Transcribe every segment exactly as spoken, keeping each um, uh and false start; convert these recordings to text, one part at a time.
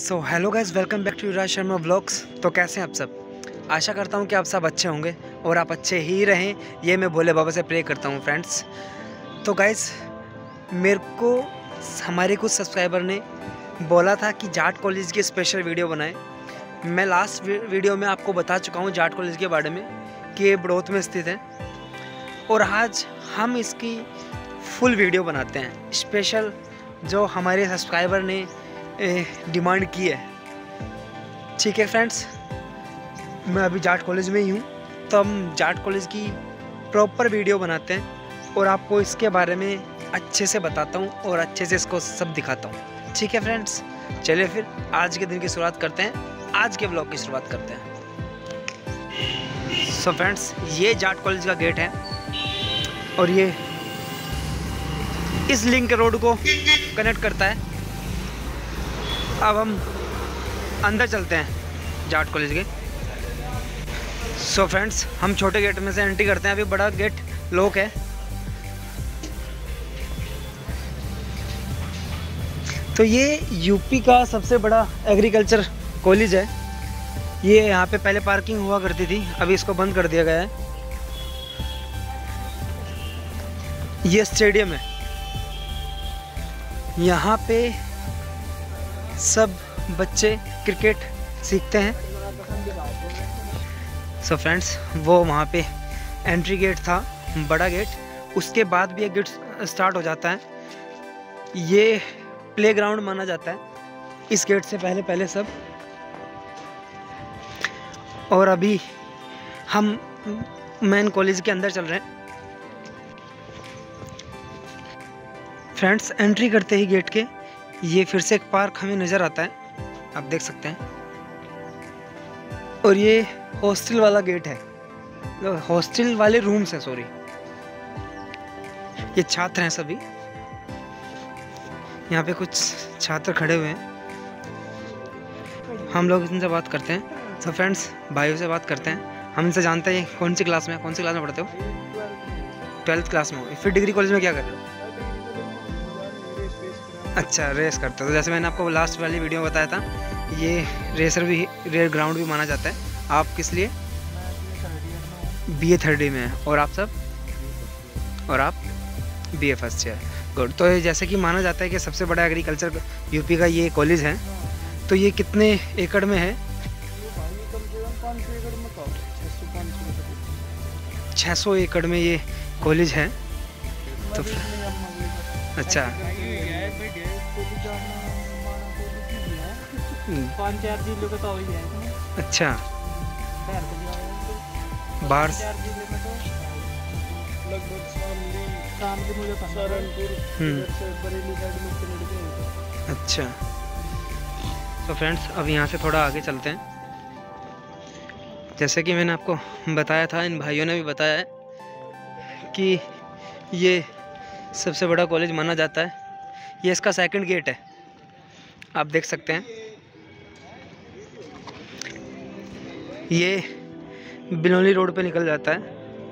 So hello guys, welcome back to Yuvraj Sharma vlogs. तो कैसे हैं आप सब? आशा करता हूं कि आप सब अच्छे होंगे और आप अच्छे ही रहें, ये मैं भोले बाबा से प्रे करता हूं फ्रेंड्स। तो गाइस, मेरे को हमारे कुछ सब्सक्राइबर ने बोला था कि जाट कॉलेज की स्पेशल वीडियो बनाएं। मैं लास्ट वीडियो में आपको बता चुका हूं जाट कॉलेज के बारे में कि ये बड़ौत में स्थित है, और आज हम इसकी फुल वीडियो बनाते हैं स्पेशल, जो हमारे सब्सक्राइबर ने डिमांड की है। ठीक है फ्रेंड्स, मैं अभी जाट कॉलेज में ही हूँ, तो हम जाट कॉलेज की प्रॉपर वीडियो बनाते हैं और आपको इसके बारे में अच्छे से बताता हूँ और अच्छे से इसको सब दिखाता हूँ। ठीक है फ्रेंड्स, चलिए फिर आज के दिन की शुरुआत करते हैं, आज के ब्लॉग की शुरुआत करते हैं। सो फ्रेंड्स, ये जाट कॉलेज का गेट है और ये इस लिंक रोड को कनेक्ट करता है। अब हम अंदर चलते हैं जाट कॉलेज के। सो फ्रेंड्स, हम छोटे गेट में से एंट्री करते हैं, अभी बड़ा गेट लॉक है। तो ये यूपी का सबसे बड़ा एग्रीकल्चर कॉलेज है। ये यहाँ पे पहले पार्किंग हुआ करती थी, अभी इसको बंद कर दिया गया है। ये स्टेडियम है, यहाँ पे सब बच्चे क्रिकेट सीखते हैं। सो फ्रेंड्स, वो वहाँ पे एंट्री गेट था, बड़ा गेट, उसके बाद भी एक गेट स्टार्ट हो जाता है। ये प्लेग्राउंड माना जाता है इस गेट से पहले पहले सब। और अभी हम मेन कॉलेज के अंदर चल रहे हैं फ्रेंड्स। एंट्री करते ही गेट के ये फिर से एक पार्क हमें नज़र आता है, आप देख सकते हैं। और ये हॉस्टल वाला गेट है, हॉस्टल वाले रूम्स हैं, सॉरी। ये छात्र हैं सभी, यहाँ पे कुछ छात्र खड़े हुए हैं, हम लोग इनसे बात करते हैं। तो फ्रेंड्स, भाइयों से बात करते हैं, हम इनसे जानते हैं कौन सी क्लास में कौन सी क्लास में पढ़ते हो? ट्वेल्थ क्लास में हो। फिर डिग्री कॉलेज में क्या कर रहे हो? अच्छा, रेस करते हो। तो जैसे मैंने आपको लास्ट वाली वीडियो में बताया था, ये रेसर भी, रेस ग्राउंड भी माना जाता है। आप किस लिए? बी ए थर्ड ईयर में है। और आप सब? और आप B A first year. Good. तो ये जैसे कि माना जाता है कि सबसे बड़ा एग्रीकल्चर यूपी का ये कॉलेज है, तो ये कितने एकड़ में है? छः सौ एकड़ में ये कॉलेज है। तो अच्छा, पाँच चार जिलों का तो वही है। अच्छा, बाहर लगभग शामली मुझे सहारनपुर बरेली साइड में। अच्छा, तो फ्रेंड्स, अब यहाँ से थोड़ा आगे चलते हैं। जैसे कि मैंने आपको बताया था, इन भाइयों ने भी बताया है कि ये सबसे बड़ा कॉलेज माना जाता है। ये इसका सेकंड गेट है, आप देख सकते हैं। ये बिनौली रोड पे निकल जाता है।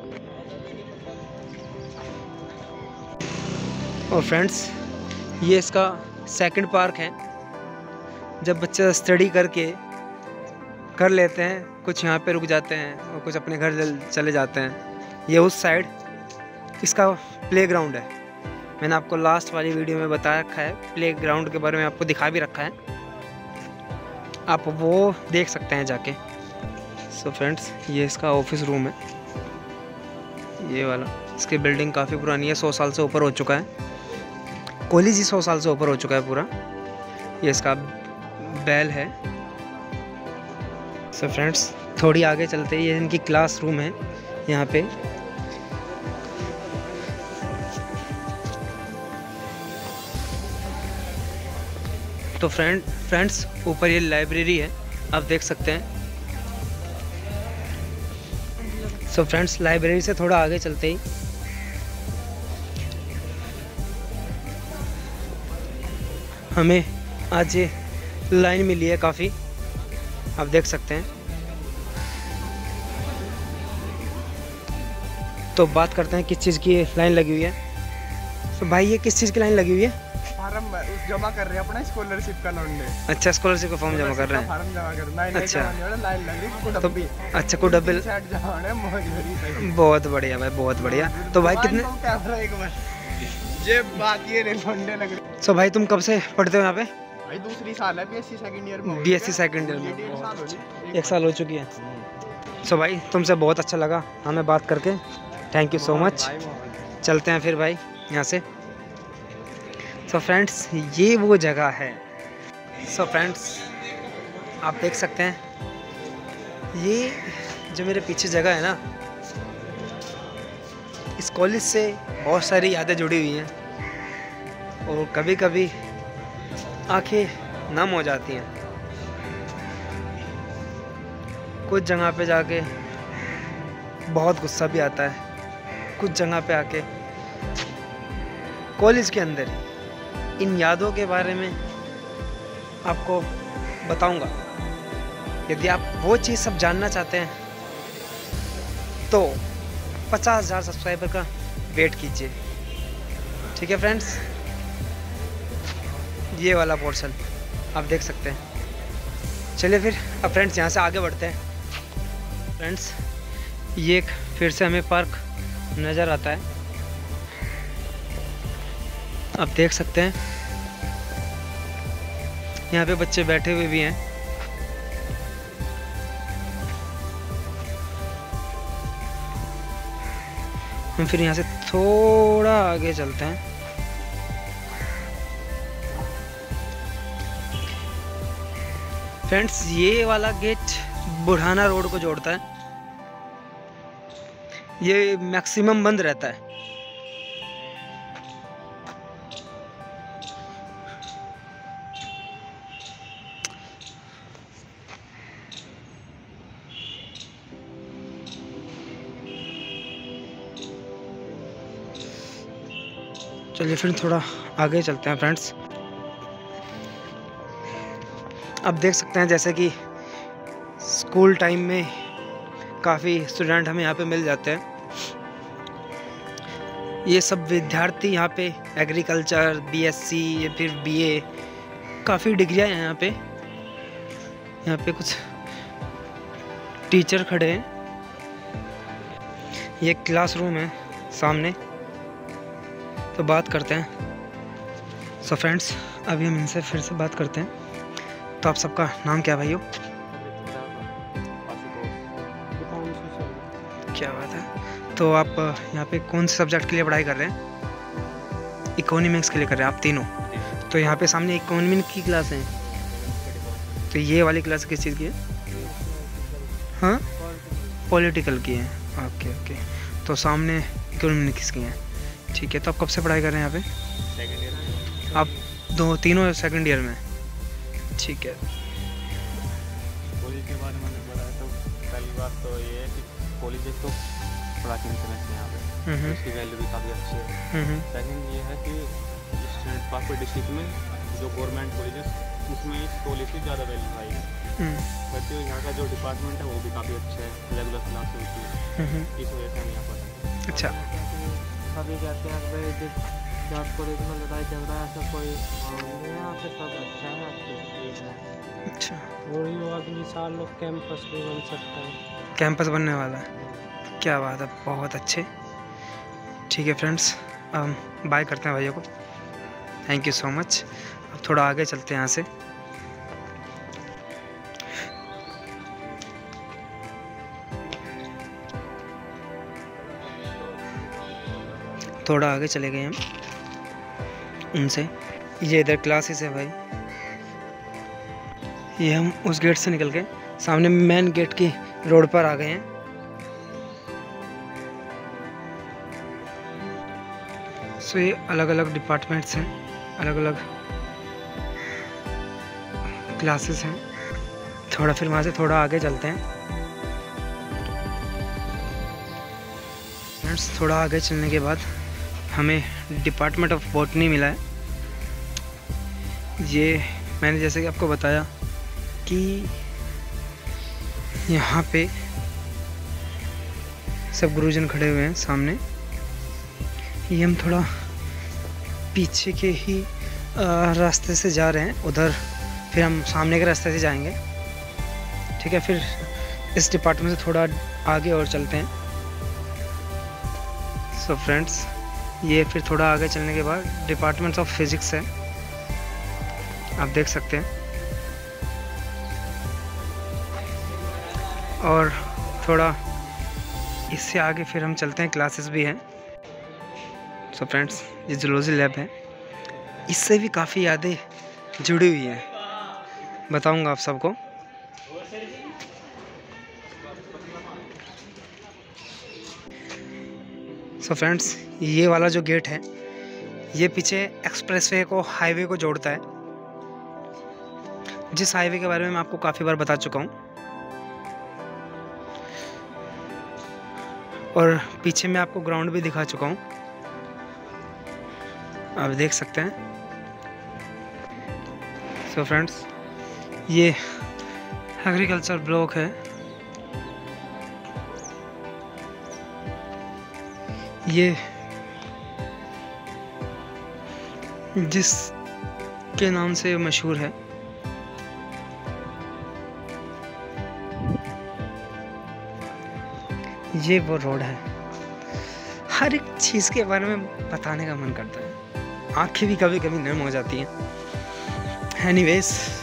और फ्रेंड्स, ये इसका सेकंड पार्क है। जब बच्चे स्टडी करके कर लेते हैं, कुछ यहाँ पे रुक जाते हैं और कुछ अपने घर चले जाते हैं। ये उस साइड इसका प्लेग्राउंड है। मैंने आपको लास्ट वाली वीडियो में बताया रखा है, प्लेग्राउंड के बारे में आपको दिखा भी रखा है, आप वो देख सकते हैं जाके। सो फ्रेंड्स, ये इसका ऑफिस रूम है, ये वाला। इसकी बिल्डिंग काफ़ी पुरानी है, सौ साल से ऊपर हो चुका है। कॉलेज ही सौ साल से ऊपर हो चुका है पूरा। ये इसका बैल है। सो फ्रेंड्स, थोड़ी आगे चलते ही ये इनकी क्लास रूम है यहाँ पे। तो फ्रेंड फ्रेंड्स ऊपर ये लाइब्रेरी है, आप देख सकते हैं। सो फ्रेंड्स, लाइब्रेरी से थोड़ा आगे चलते ही हमें आज ये लाइन मिली है काफ़ी, आप देख सकते हैं। तो बात करते हैं किस चीज़ की लाइन लगी हुई है। तो भाई, ये किस चीज़ की लाइन लगी हुई है? फार्म जमा कर रहे हैं अपना स्कॉलरशिप का लोन ले। अच्छा, स्कॉलरशिप का फॉर्म जमा कर रहे हैं। फार्म जमा करना है। अच्छा लाइन लग रही है तो डब्बी। अच्छा को डबल सेट जमाना है मौज हो रही है। बहुत बढ़िया भाई, बहुत बढ़िया। तो भाई कितने कैमरा एक बार ये बात ये नहीं सुनने लग रही। सो भाई तुम कब से पढ़ते हो यहाँ पे? भाई दूसरी साल है, बीएससी सेकंड ईयर में। बीएससी सेकंड ईयर में डेढ़ साल हो गई। एक साल हो चुकी है। सो भाई तुमसे बहुत अच्छा लगा हमें बात करके, थैंक यू सो मच। चलते हैं फिर भाई यहाँ से। सो फ्रेंड्स ये वो जगह है। सो फ्रेंड्स आप देख सकते हैं ये जो मेरे पीछे जगह है ना, इस कॉलेज से बहुत सारी यादें जुड़ी हुई हैं और कभी कभी आंखें नम हो जाती हैं। कुछ जगह पे जाके बहुत गुस्सा भी आता है, कुछ जगह पे आके कॉलेज के अंदर इन यादों के बारे में आपको बताऊंगा। यदि आप वो चीज़ सब जानना चाहते हैं तो पचास हज़ार सब्सक्राइबर का वेट कीजिए, ठीक है फ्रेंड्स। ये वाला पोर्शन आप देख सकते हैं। चलिए फिर अब फ्रेंड्स यहाँ से आगे बढ़ते हैं। फ्रेंड्स ये एक फिर से हमें पार्क नज़र आता है, आप देख सकते हैं। यहाँ पे बच्चे बैठे हुए भी हैं। हम फिर यहाँ से थोड़ा आगे चलते हैं। फ्रेंड्स ये वाला गेट बुढ़ाना रोड को जोड़ता है। ये मैक्सिमम बंद रहता है। चलिए फिर थोड़ा आगे चलते हैं फ्रेंड्स। अब देख सकते हैं जैसे कि स्कूल टाइम में काफ़ी स्टूडेंट हमें यहाँ पे मिल जाते हैं। ये सब विद्यार्थी यहाँ पे एग्रीकल्चर, बीएससी या फिर बीए, काफ़ी डिग्रियाँ हैं यहाँ पे। यहाँ पे कुछ टीचर खड़े हैं। ये क्लासरूम है सामने, तो बात करते हैं। सो फ्रेंड्स अभी हम इनसे फिर से बात करते हैं। तो आप सबका नाम क्या भाइयों? क्या बात है। तो आप यहाँ पे कौन से सब्जेक्ट के लिए पढ़ाई कर रहे हैं? इकोनॉमिक्स के लिए कर रहे हैं आप तीनों। तो यहाँ पे सामने इकोनॉमिक्स की क्लास है, तो ये वाली क्लास किस चीज़ की है? हाँ पॉलिटिकल की है। ओके ओके, तो सामने इकोनॉमिक्स की हैं, ठीक है। तो आप कब से पढ़ाई कर रहे हैं यहाँ पे? सेकंड ईयर में। आप दो तीनों सेकंड ईयर में, ठीक है। कॉलेज के बारे में बताया तो पहली बात तो ये है कि कॉलेज एक तो बड़ा इंटरनेट है यहाँ पे, तो इसकी वैल्यू भी काफ़ी अच्छी है। सेकंड ये है कि स्टूडेंट पाकपुर डिस्ट्रिक्ट में जो गवर्नमेंट कॉलेज है उसमें इस कॉलेज की ज़्यादा वैल्यू आई है। बच्चे यहाँ का जो डिपार्टमेंट है वो भी काफ़ी अच्छा है, रेगुलर क्लास होती है, इस वजह से हम यहाँ पर। अच्छा, सभी कहते हैं भाई जब कॉलेज में लड़ाई झगड़ा ऐसा कोई यहाँ पे सब अच्छा है आपके। अच्छा, वही वो अगले साल लोग कैंपस भी बन सकता है। कैंपस बनने वाला है, क्या बात है, बहुत अच्छे। ठीक है फ्रेंड्स, अब बाय करते हैं भैया को, थैंक यू सो मच। अब थोड़ा आगे चलते हैं यहाँ से। थोड़ा आगे चले गए हम उनसे। ये इधर क्लासेस है भाई, ये हम उस गेट से निकल के सामने मेन गेट की रोड पर आ गए हैं। सो ये अलग अलग डिपार्टमेंट्स हैं, अलग अलग क्लासेस हैं। थोड़ा फिर वहाँ से थोड़ा आगे चलते हैं फ्रेंड्स। थोड़ा आगे चलने के बाद हमें डिपार्टमेंट ऑफ बॉटनी मिला है। ये मैंने जैसे कि आपको बताया कि यहाँ पे सब गुरुजन खड़े हुए हैं सामने। ये हम थोड़ा पीछे के ही रास्ते से जा रहे हैं उधर, फिर हम सामने के रास्ते से जाएंगे, ठीक है। फिर इस डिपार्टमेंट से थोड़ा आगे और चलते हैं। सो so फ्रेंड्स, ये फिर थोड़ा आगे चलने के बाद डिपार्टमेंट ऑफ फिज़िक्स है, आप देख सकते हैं। और थोड़ा इससे आगे फिर हम चलते हैं, क्लासेस भी हैं। सो so फ्रेंड्स, ये जूलॉजी लैब है, इससे भी काफ़ी यादें जुड़ी हुई हैं, बताऊंगा आप सबको। सो so फ्रेंड्स, ये वाला जो गेट है, ये पीछे एक्सप्रेसवे को, हाईवे को जोड़ता है, जिस हाईवे के बारे में मैं आपको काफ़ी बार बता चुका हूँ। और पीछे मैं आपको ग्राउंड भी दिखा चुका हूँ, आप देख सकते हैं। सो so फ्रेंड्स, ये एग्रीकल्चर ब्लॉक है, ये जिस के नाम से मशहूर है। ये वो रोड है, हर एक चीज़ के बारे में बताने का मन करता है, आंखें भी कभी कभी नम हो जाती हैं। एनीवेज,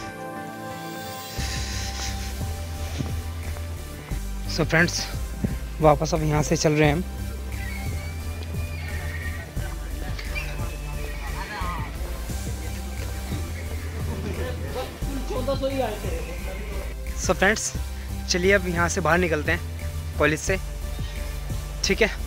सो फ्रेंड्स, वापस अब यहाँ से चल रहे हैं हम। सो फ्रेंड्स, चलिए अब यहाँ से बाहर निकलते हैं कॉलेज से, ठीक है।